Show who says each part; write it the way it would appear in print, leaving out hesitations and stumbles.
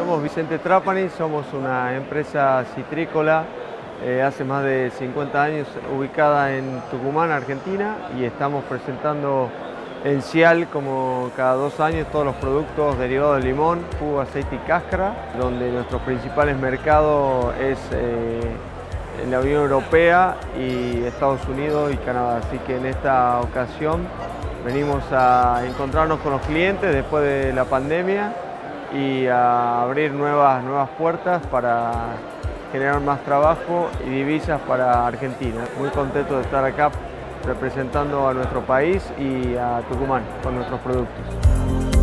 Speaker 1: Somos Vicente Trapani, somos una empresa citrícola hace más de 50 años ubicada en Tucumán, Argentina, y estamos presentando en Cial como cada 2 años todos los productos derivados del limón, jugo, aceite y cáscara, donde nuestros principales mercados es en la Unión Europea y Estados Unidos y Canadá. Así que en esta ocasión venimos a encontrarnos con los clientes después de la pandemia y a abrir nuevas puertas para generar más trabajo y divisas para Argentina. Muy contento de estar acá representando a nuestro país y a Tucumán con nuestros productos.